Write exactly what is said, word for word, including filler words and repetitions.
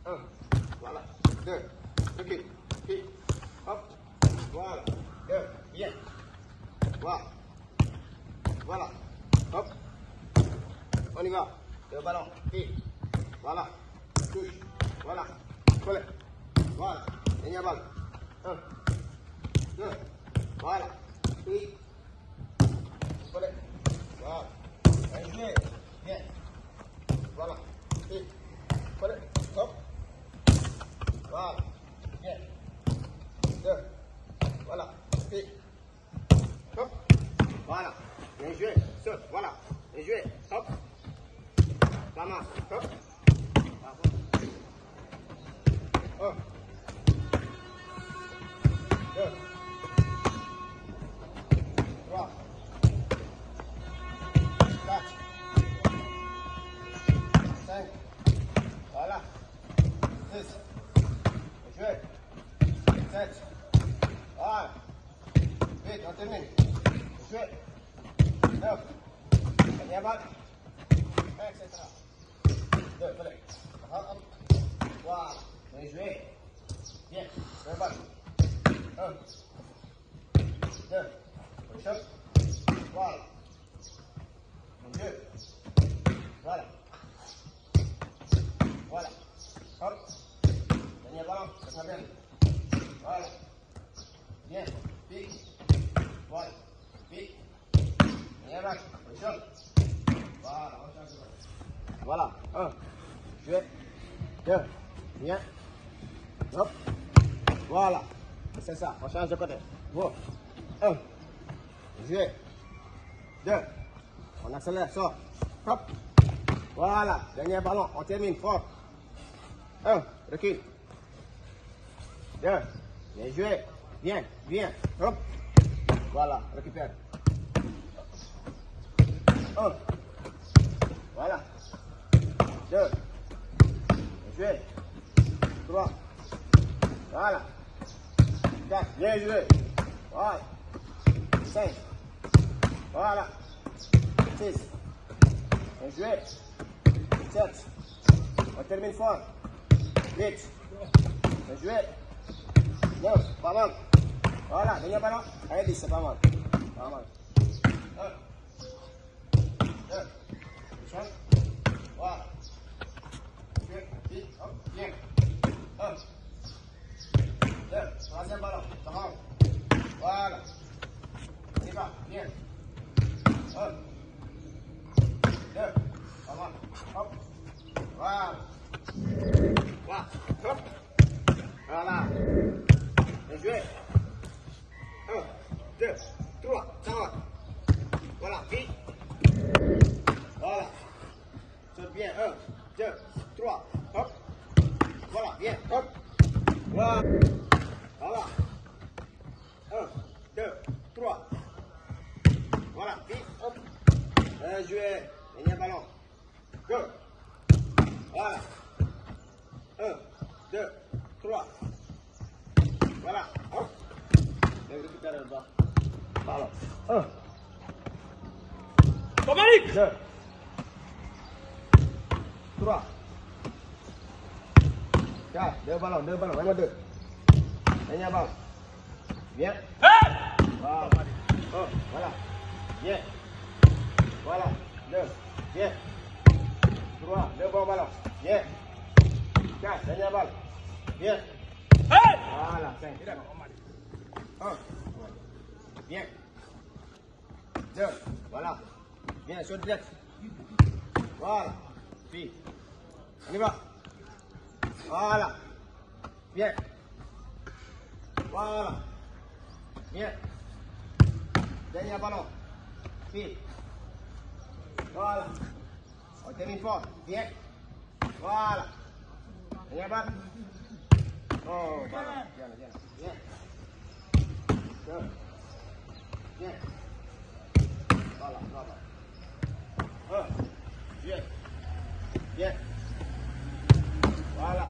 Un. Voilà. Deux. Ok. Puis. Hop. Voilà. Deux. Bien. Voilà. Voilà. Hop. On y va. Deux ballons. Puis. Voilà. Touche. Voilà. Collé. Voilà. Dernière balle. Un. Deux. Voilà. Puis. Collé. Voilà. Bien joué. Bien. Voilà. Puis. Collé. Hop. Voilà. Bien. Deux. Voilà. Puis. Hop. Voilà. Bien joué. Saute. Voilà. Bien joué. Hop. Ramasse. Hop. Un. Deux. Trois. Quatre. Cinq. Voilà. Six. Bien joué. Sept. Voilà. Huit. On termine. Bien joué. Neuf. Dernière balle. et cetera. Deux. Collé. Hop. Voilà. Bien joué. Bien. Deux balles. Un. Deux. Push-up. Voilà. Deux. Voilà. Voilà. Hop. Dernier ballon. Ça sera bien. Voilà. Bien. Pique. Voilà. Pique. Dernier balle. Push-up. Voilà. Voilà. Un. Joué. Deux. Bien. Hop. Voilà. C'est ça. On change de côté. Bon. Un. Joué. Deux. On accélère. Sort. Hop. Voilà. Dernier ballon. On termine fort. Un. Recule. Deux. Bien joué. Bien. Bien. Hop. Voilà. Récupère. Un. Voilà. Deux. Bien joué. Trois. Voilà. Quatre. Bien joué. Voilà. Cinq. Voilà. Six. Bien joué. Sept. On termine fort. Huit. Bien joué. Neuf. Pas mal. Voilà. Dernier ballon. Allez, dix. C'est pas mal. Pas mal. Un. Deux. Trois. Voilà. Bien. Un. Deux. Troisième ballon. Tamam. Voilà. On y va. Bien. Un. Deux. Tamam. Hop. Voilà. Voilà. Hop. Voilà. Bien joué. Un. Deux. Trois. Tamam. Voilà. Puis. Voilà. Saute bien. Un. Deux. Trois. Hop. Voilà, bien, hop. Voilà. Voilà. Un, deux, trois. Voilà, puis, hop. Bien joué. Dernier ballon. Go. Voilà. Un, deux, trois. Voilà, hop. Je vais récupérer le bas. Ballon. Un. Dominique. Deux. Trois. Quatre, deux ballons, deux ballons, vraiment deux. Dernier ballon. Bien. Voilà. Oh, voilà. Bien. Voilà. Deux. Bien. Trois, deux bons ballons. Bien. Quatre, dernier ballon. Bien. Voilà, cinq. Un. Bien. Deux. Voilà. Bien, sur le direct. Voilà. Puis. On y va. Voilà. Bien. Voilà. Bien. Dernier ballon. Puis. Voilà. On termine fort. Bien. Voilà. Dernier ballon. Oh, voilà. Bien, bien. Bien. Bien.